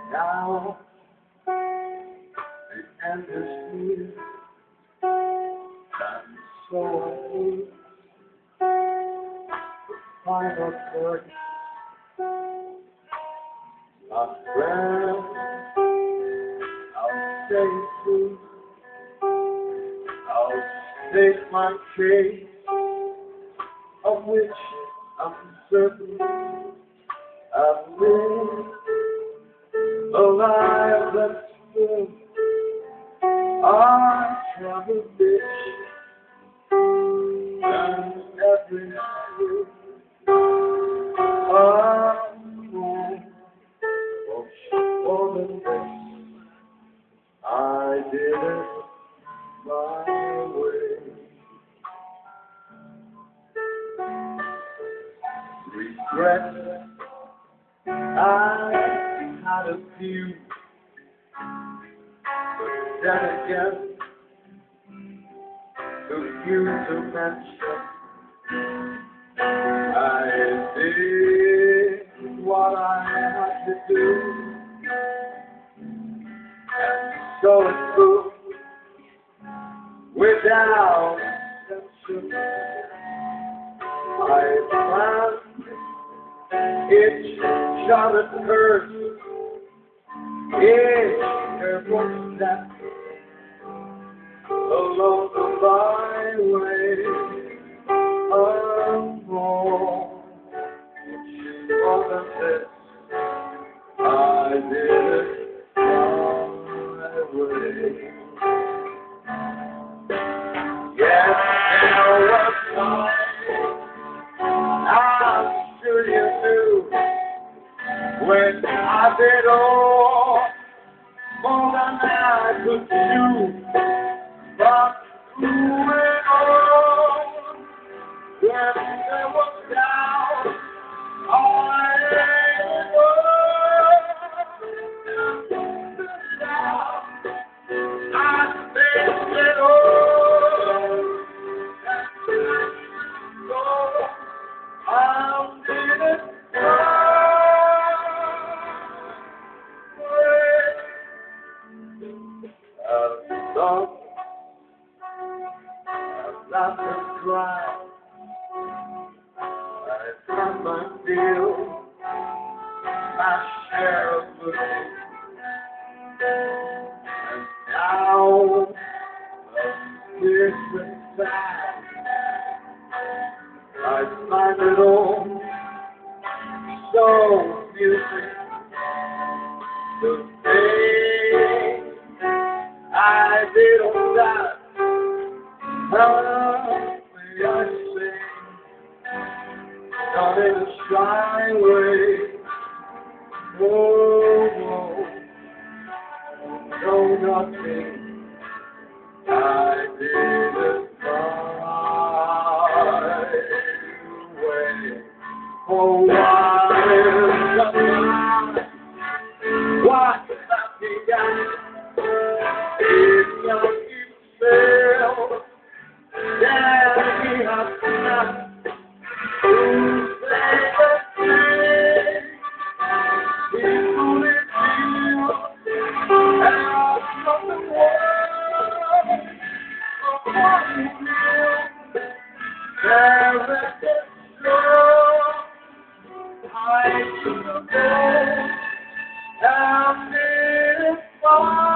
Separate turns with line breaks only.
Now the end is near, and so I need the final curtain. My friend, I'll say true. I'll state my case, of which I'm certain I've lived a life that's full of trouble, bitch, and every night I'm more for than this. I did it my way. Regret, I had a few, but then again, too few to mention. I did what I had to do, and so it proved without exception. My plan, it shot at first, each careful step along the byway of home. More than this, I did it my way. Yes, there was time, I'm sure you knew, when I did all more than I could do. But through it all, when there was doubt, I faced it all. So I did it I've thought, I've laughed and cried, I've had my fill, my share of pain, and now I'm this inside. I find it all so amusing. The things I did on that, how may I say, not in a shy way. Oh, no, no, nothing. I did it my way. Oh, why is somebody? Why have you got? It's not yourself. Yeah, we have not to say the thing. People in you have nothing worse of what you feel. There is a show. I should go. I'm in fire.